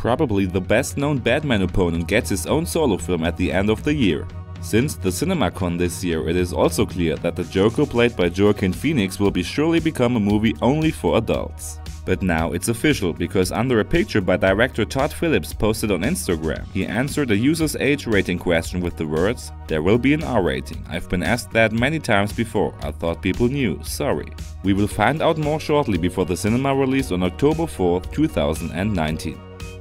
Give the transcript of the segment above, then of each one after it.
probably the best-known Batman opponent gets his own solo film at the end of the year. Since the CinemaCon this year, it is also clear that the Joker played by Joaquin Phoenix will surely become a movie only for adults. But now it's official, because under a picture by director Todd Phillips posted on Instagram, he answered a user's age rating question with the words, "There will be an R rating. I've been asked that many times before. I thought people knew. Sorry." We will find out more shortly before the cinema release on October 4th, 2019.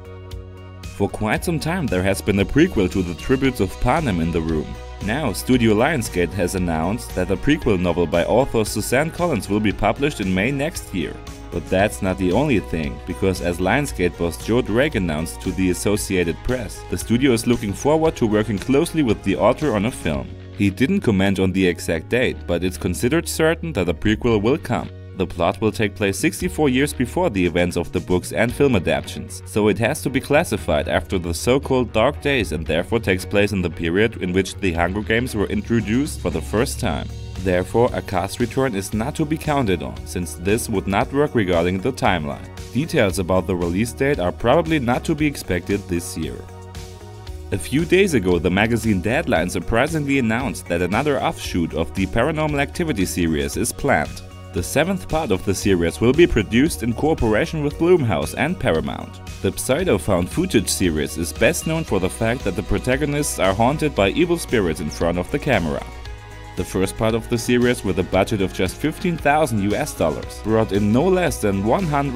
For quite some time there has been a prequel to the Tributes of Panem in the room. Now, Studio Lionsgate has announced that a prequel novel by author Suzanne Collins will be published in May next year. But that's not the only thing, because as Lionsgate boss Joe Drake announced to the Associated Press, the studio is looking forward to working closely with the author on a film. He didn't comment on the exact date, but it's considered certain that a prequel will come. The plot will take place 64 years before the events of the books and film adaptations, so it has to be classified after the so-called Dark Days and therefore takes place in the period in which the Hunger Games were introduced for the first time. Therefore, a cast return is not to be counted on, since this would not work regarding the timeline. Details about the release date are probably not to be expected this year. A few days ago, the magazine Deadline surprisingly announced that another offshoot of the Paranormal Activity series is planned. The 7th part of the series will be produced in cooperation with Blumhouse and Paramount. The Pseudo Found Footage series is best known for the fact that the protagonists are haunted by evil spirits in front of the camera. The first part of the series, with a budget of just $15,000 brought in no less than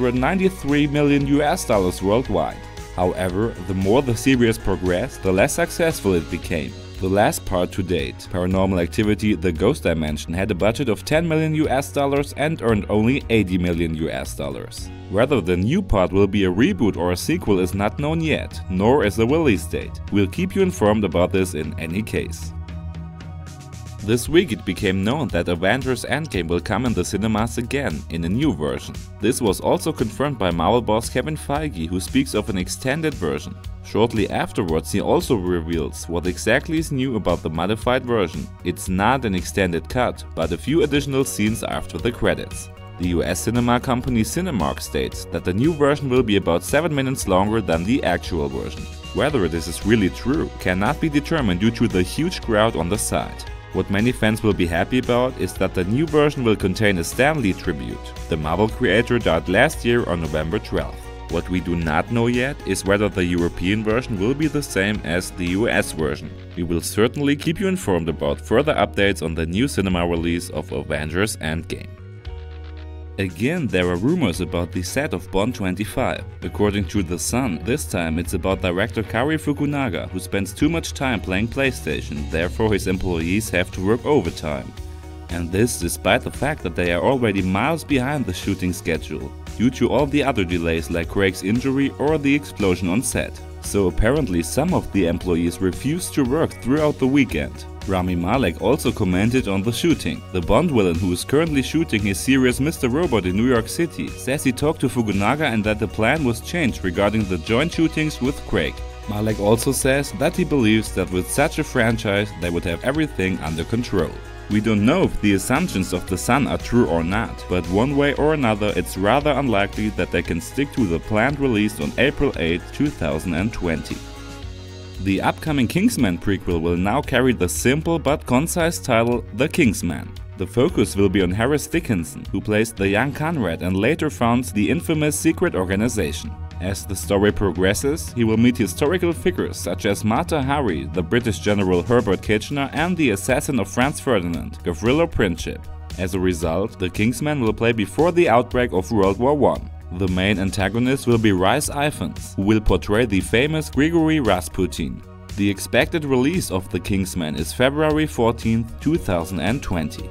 $193 million worldwide. However, the more the series progressed, the less successful it became. The last part to date, Paranormal Activity: The Ghost Dimension, had a budget of $10 million and earned only $80 million. Whether the new part will be a reboot or a sequel is not known yet, nor is the release date. We'll keep you informed about this in any case. This week it became known that Avengers Endgame will come in the cinemas again, in a new version. This was also confirmed by Marvel boss Kevin Feige, who speaks of an extended version. Shortly afterwards he also reveals what exactly is new about the modified version. It's not an extended cut, but a few additional scenes after the credits. The US cinema company Cinemark states that the new version will be about 7 minutes longer than the actual version. Whether this is really true cannot be determined due to the huge crowd on the site. What many fans will be happy about is that the new version will contain a Stan Lee tribute. The Marvel creator died last year on November 12th. What we do not know yet is whether the European version will be the same as the US version. We will certainly keep you informed about further updates on the new cinema release of Avengers Endgame. Again, there are rumors about the set of Bond 25. According to The Sun, this time it's about director Cary Fukunaga, who spends too much time playing PlayStation, therefore his employees have to work overtime. And this despite the fact that they are already miles behind the shooting schedule, due to all the other delays like Craig's injury or the explosion on set. So apparently some of the employees refused to work throughout the weekend. Rami Malek also commented on the shooting. The Bond villain, who is currently shooting his series Mr. Robot in New York City, says he talked to Fukunaga and that the plan was changed regarding the joint shootings with Craig. Malek also says that he believes that with such a franchise they would have everything under control. We don't know if the assumptions of The Sun are true or not, but one way or another it's rather unlikely that they can stick to the planned release on April 8, 2020. The upcoming Kingsman prequel will now carry the simple but concise title The Kingsman. The focus will be on Harris Dickinson, who plays the young Conrad and later founds the infamous secret organization. As the story progresses, he will meet historical figures such as Mata Hari, the British General Herbert Kitchener, and the assassin of Franz Ferdinand, Gavrilo Princip. As a result, the Kingsman will play before the outbreak of World War I. The main antagonist will be Rhys Ifans, who will portray the famous Grigory Rasputin. The expected release of The Kingsman is February 14, 2020.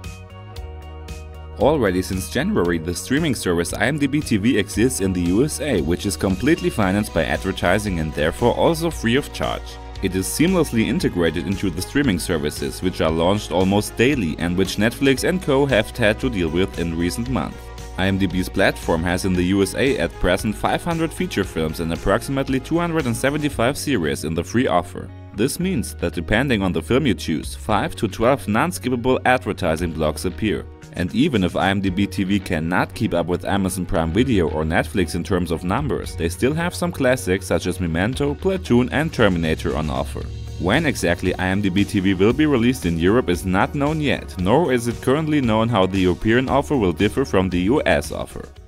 Already since January, the streaming service IMDb TV exists in the USA, which is completely financed by advertising and therefore also free of charge. It is seamlessly integrated into the streaming services, which are launched almost daily and which Netflix and co have had to deal with in recent months. IMDb's platform has in the USA at present 500 feature films and approximately 275 series in the free offer. This means that depending on the film you choose, 5 to 12 non-skippable advertising blocks appear. And even if IMDb TV cannot keep up with Amazon Prime Video or Netflix in terms of numbers, they still have some classics such as Memento, Platoon and Terminator on offer. When exactly IMDb TV will be released in Europe is not known yet, nor is it currently known how the European offer will differ from the US offer.